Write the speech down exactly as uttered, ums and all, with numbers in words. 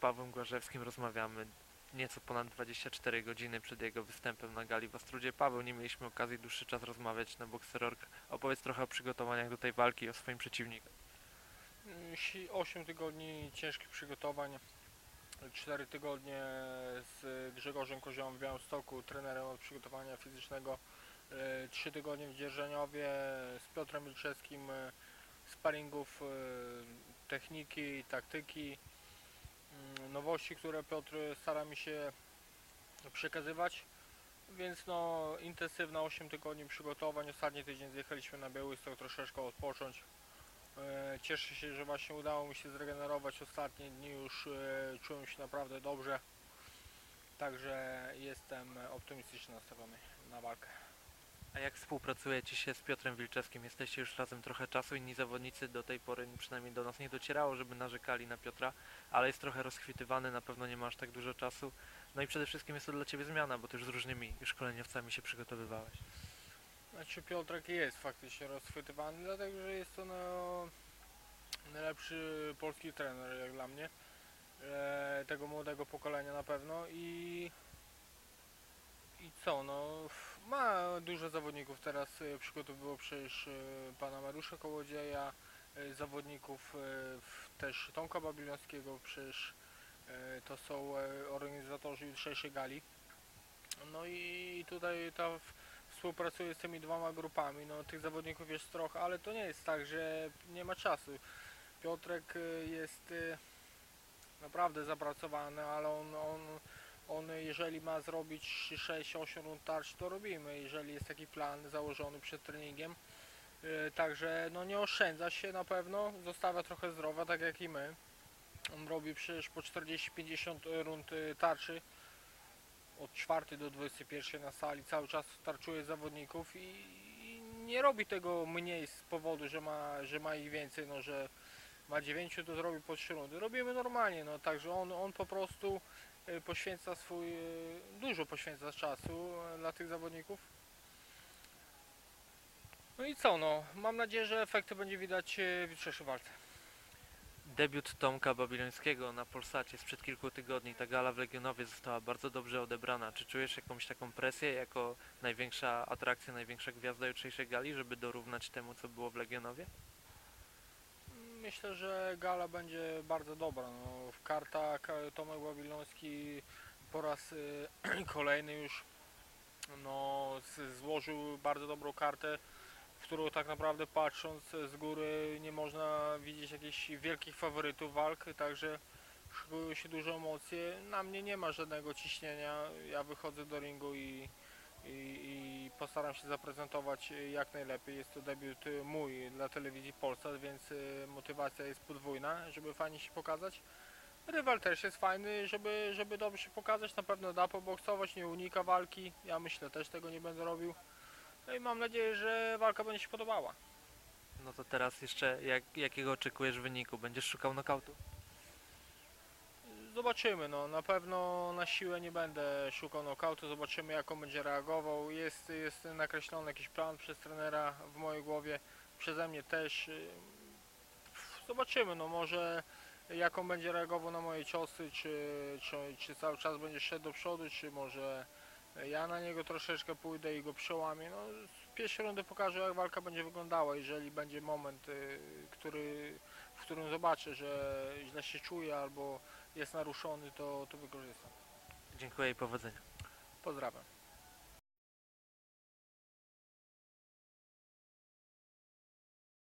Pawłem Głażewskim rozmawiamy nieco ponad dwadzieścia cztery godziny przed jego występem na gali w Ostródzie. Paweł, nie mieliśmy okazji dłuższy czas rozmawiać na Boxerorg. Opowiedz trochę o przygotowaniach do tej walki, o swoim przeciwniku. Si- osiem tygodni ciężkich przygotowań, cztery tygodnie z Grzegorzem Koziołem w Białymstoku, trenerem od przygotowania fizycznego, e, trzy tygodnie w Dzierżoniowie z Piotrem Milczewskim, e, sparingów, e, techniki, taktyki, mm, nowości, które Piotr stara mi się przekazywać. Więc no, intensywna osiem tygodni przygotowań. Ostatni tydzień zjechaliśmy na Białystok troszeczkę odpocząć. E, Cieszę się, że właśnie udało mi się zregenerować. Ostatnie dni już e, czułem się naprawdę dobrze. Także jestem optymistycznie nastawiony na walkę. A jak współpracujecie się z Piotrem Wilczewskim? Jesteście już razem trochę czasu, inni zawodnicy do tej pory przynajmniej do nas nie docierało, żeby narzekali na Piotra, ale jest trochę rozchwytywany, na pewno nie ma aż tak dużo czasu. No i przede wszystkim jest to dla Ciebie zmiana, bo Ty już z różnymi szkoleniowcami się przygotowywałeś. Znaczy Piotrek jest faktycznie rozchwytywany, dlatego że jest to no, najlepszy polski trener jak dla mnie. E, tego młodego pokolenia na pewno i I co, no ma dużo zawodników teraz, e, przygotowywał przecież e, pana Mariusza Kołodzieja, e, zawodników e, w- też Tomka Babilońskiego, przecież e, to są e, organizatorzy jutrzejszej gali. No i tutaj ta w- współpracuje z tymi dwoma grupami, no tych zawodników jest trochę, ale to nie jest tak, że nie ma czasu. Piotrek e, jest e, naprawdę zapracowany, ale on, on, on jeżeli ma zrobić sześć osiem rund tarcz, to robimy, jeżeli jest taki plan założony przed treningiem. Yy, Także no nie oszczędza się na pewno, zostawia trochę zdrowia, tak jak i my. On robi przecież po czterdzieści pięćdziesiąt rund y, tarczy, od czwartej do dwudziestej pierwszej na sali, cały czas tarczuje zawodników i, i nie robi tego mniej z powodu, że ma, że ma ich więcej, no że ma dziewięciu, to zrobi po trzy rundy. Robimy normalnie, no także on, on po prostu y, poświęca swój, y, dużo poświęca czasu y, dla tych zawodników. No i co, no, mam nadzieję, że efekty będzie widać y, w jutrzejszej walce. Debiut Tomka Babilońskiego na Polsacie sprzed kilku tygodni, ta gala w Legionowie została bardzo dobrze odebrana. Czy czujesz jakąś taką presję jako największa atrakcja, największa gwiazda jutrzejszej gali, żeby dorównać temu, co było w Legionowie? Myślę, że gala będzie bardzo dobra. No, w kartach Tomek Babiloński po raz y, kolejny już no, z, złożył bardzo dobrą kartę, w którą tak naprawdę patrząc z góry nie można widzieć jakichś wielkich faworytów walk, także szykują się duże emocje. Na mnie nie ma żadnego ciśnienia, ja wychodzę do ringu i, i, i postaram się zaprezentować jak najlepiej. Jest to debiut mój dla telewizji Polsat, więc y, motywacja jest podwójna, żeby fajnie się pokazać. Rywal też jest fajny, żeby, żeby dobrze się pokazać, na pewno da poboksować, nie unika walki, ja myślę też tego nie będę robił. No i mam nadzieję, że walka będzie się podobała. No to teraz jeszcze jak, jakiego oczekujesz wyniku? Będziesz szukał nokautu? Zobaczymy, no na pewno na siłę nie będę szukał knockoutu, zobaczymy jak on będzie reagował. Jest, jest nakreślony jakiś plan przez trenera w mojej głowie, przeze mnie też. Zobaczymy, no może jak on będzie reagował na moje ciosy, czy, czy, czy cały czas będzie szedł do przodu, czy może ja na niego troszeczkę pójdę i go przełamię. No, w pierwszej rundy pokażę jak walka będzie wyglądała, jeżeli będzie moment, y, który, w którym zobaczę, że źle się czuje albo jest naruszony, to, to wykorzystam. Dziękuję i powodzenia. Pozdrawiam.